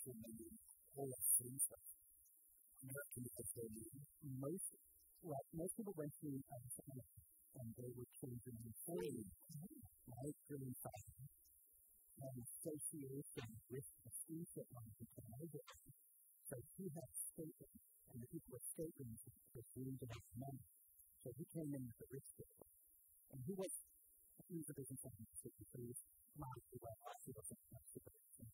actual name, Olofsson. American history. Most people went to and they were children in Poland, right, during time. And association with the steamship line became over. So he had a statement, and the people were statements that dreamed about money. So he came in with a rich people. And he was a business owner, so he was modestly well off. He wasn't super rich and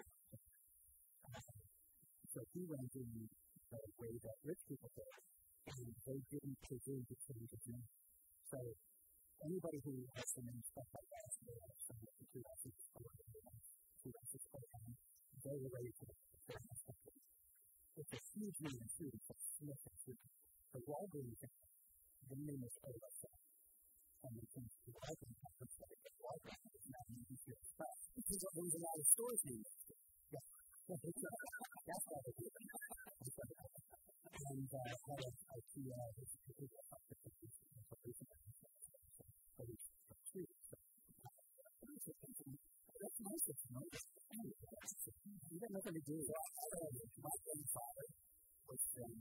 so he went in the way that rich people did, and they didn't presume to change his name. So anybody who has the name stuff like that, they have some of the 2 S's program, they were ready for the fairness country. It's a huge name in food, it's a significant food. The Walgreens, the name is Olofsson. And we think the Walgreens conference that it gets Walgreens is not an easy to express. Because there's a lot of stores named after. Yeah. That's why they do it. And head of IKEA is a particular topic that is that's nice. It's nice. You got nothing to do with it. My grandfather was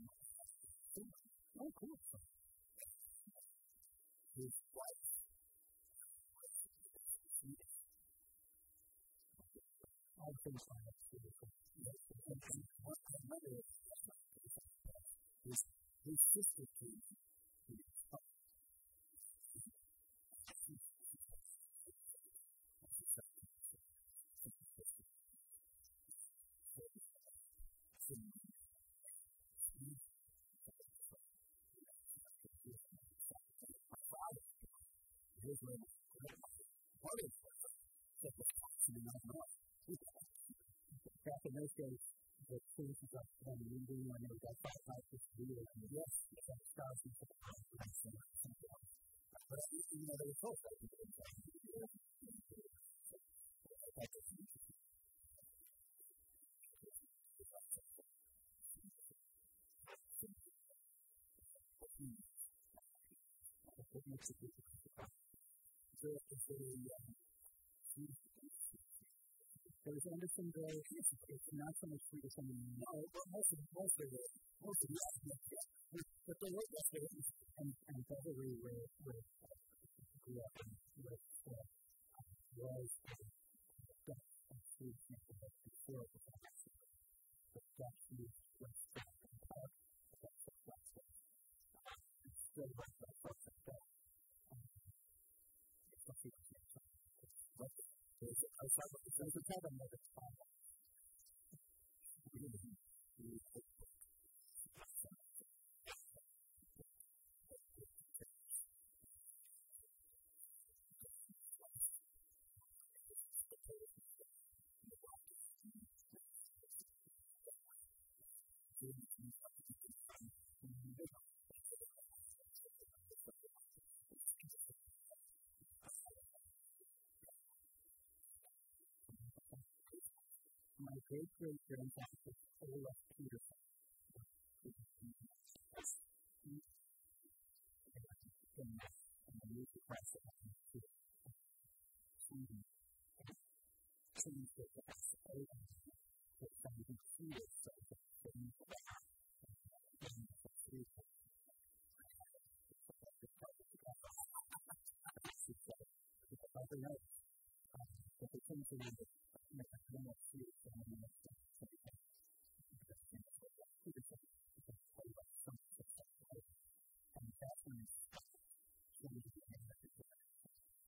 oh, cool. His wife was Swedish. All things like that. His sister came to his father. His name was part of back in those days, the cases of them reading when they got 5 houses to do it, and yes, it's like thousands of houses and something else. But they were so excited to do that. There's Anderson Bay. It's not so much Swedish anymore. No, but most of it. But they were there, and Beverly, where grew up and was Dutch and Swedish neighborhood before it was actually the Dutch used West Bank and Park. That's what West Bank. It's still West Bank, folks like that. It's what people say. There's a problem with it's fine. My great-great-grandfather was Olaf Peterson. And I used the press that I used to change the S.A. to something Swedish, so that things but the things that make a normal Swedish and then it's something and that's when it's changed